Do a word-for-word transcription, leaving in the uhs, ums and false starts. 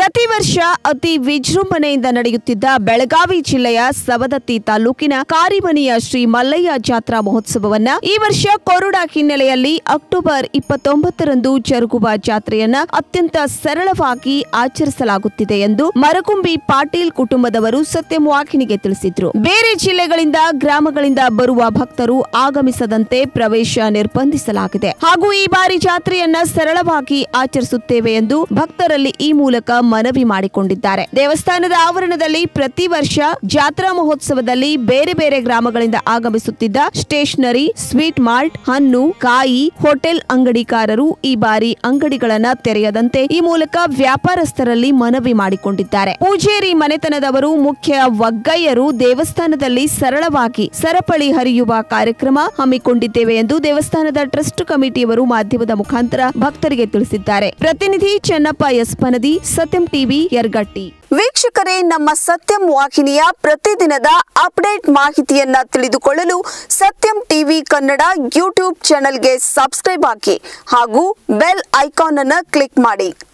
ಪ್ರತಿ ವರ್ಷ ಅತಿ ವಿಜೃಂಭಣೆಯಿಂದ ನಡೆಯುತ್ತಿದ್ದ ಬೆಳಗಾವಿ ಜಿಲ್ಲೆಯ ಸವದತ್ತಿ ತಾಲೂಕಿನ ಕಾರಿಮನಿಯ ಶ್ರೀ ಮಲ್ಲಯ್ಯ ಜಾತ್ರಾ ಮಹೋತ್ಸವವನ್ನ ಈ ವರ್ಷ ಕೊರೋನಾ ಹಿನ್ನೆಲೆಯಲ್ಲಿ ಅಕ್ಟೋಬರ್ ಇಪ್ಪತ್ತೊಂಬತ್ತರಂದು ಜರುಗುವ ಜಾತ್ರೆಯನ್ನ ಅತ್ಯಂತ ಸರಳವಾಗಿ ಆಚರಿಸಲಾಗುತ್ತಿದೆ ಎಂದು ಮರಗುಂಬಿ ಪಾಟೀಲ್ ಕುಟುಂಬದವರು ಸತ್ಯಂ ವಾಹಿನಿಗೆ ತಿಳಿಸಿದ್ರು. ಬೇರೆ ಜಿಲ್ಲೆಗಳಿಂದ ಗ್ರಾಮಗಳಿಂದ ಬರುವ ಭಕ್ತರು ಆಗಮಿಸದಂತೆ ಪ್ರವೇಶ ನಿರ್ಬಂಧಿಸಲಾಗಿದೆ ಹಾಗೂ ಈ ಬಾರಿ ಜಾತ್ರೆಯನ್ನ ಸರಳವಾಗಿ ಆಚರಿಸುತ್ತೇವೆ ಎಂದು ಭಕ್ತರಲ್ಲಿ ಈ ಮೂಲಕ ಮನವಿ ಮಾಡಿಕೊಂಡಿದ್ದಾರೆ. ದೇವಸ್ಥಾನದ ಆವರಣದಲ್ಲಿ ಪ್ರತಿ ವರ್ಷ ಜಾತ್ರಾ ಮಹೋತ್ಸವದಲ್ಲಿ ಬೇರೆ ಬೇರೆ ಗ್ರಾಮಗಳಿಂದ ಆಗಮಿಸುತ್ತಿದ್ದ ಸ್ಟೇಷನರಿ, ಸ್ವೀಟ್ ಮಾರ್ಟ್, ಹಣ್ಣು, ಕಾಯಿ, ಹೋಟೆಲ್ ಅಂಗಡಿಕಾರರು ಈ ಬಾರಿ ಅಂಗಡಿಗಳನ್ನ ತೆರೆಯದಂತೆ ಈ ಮೂಲಕ ವ್ಯಾಪಾರಸ್ಥರಲ್ಲಿ ಮನವಿ ಮಾಡಿಕೊಂಡಿದ್ದಾರೆ. ಪೂಜೇರಿ ಮನೆತನದವರು ಮುಖ್ಯ ವಗ್ಗಯ್ಯರು ದೇವಸ್ಥಾನದಲ್ಲಿ ಸರಳವಾಗಿ ಸರಪಳಿ ಹರಿಯುವ ಕಾರ್ಯಕ್ರಮ ಹಮ್ಮಿಕೊಂಡಿದ್ದೇವೆ ಎಂದು ದೇವಸ್ಥಾನದ ಟ್ರಸ್ಟ್ ಕಮಿಟಿಯವರು ಮಾಧ್ಯಮದ ಮುಖಾಂತರ ಭಕ್ತರಿಗೆ ತಿಳಿಸಿದ್ದಾರೆ. ಪ್ರತಿನಿಧಿ ಚೆನ್ನಪ್ಪ ಎಸ್ ಪನದಿ, ಸತ್ಯಂ ಟಿವಿ, ಯರಗಟ್ಟಿ. ವೀಕ್ಷಕರೇ, ನಮ್ಮ ಸತ್ಯಂ ವಾಹಿನಿಯ ಪ್ರತಿದಿನದ ಅಪ್ಡೇಟ್ ಮಾಹಿತಿಯನ್ನ ತಿಳಿದುಕೊಳ್ಳಲು ಸತ್ಯಂ ಟಿವಿ ಕನ್ನಡ ಯೂಟ್ಯೂಬ್ ಚಾನೆಲ್ಗೆ ಸಬ್ಸ್ಕ್ರೈಬ್ ಆಗಿ ಹಾಗೂ ಬೆಲ್ ಐಕಾನ್ ಅನ್ನು ಕ್ಲಿಕ್ ಮಾಡಿ.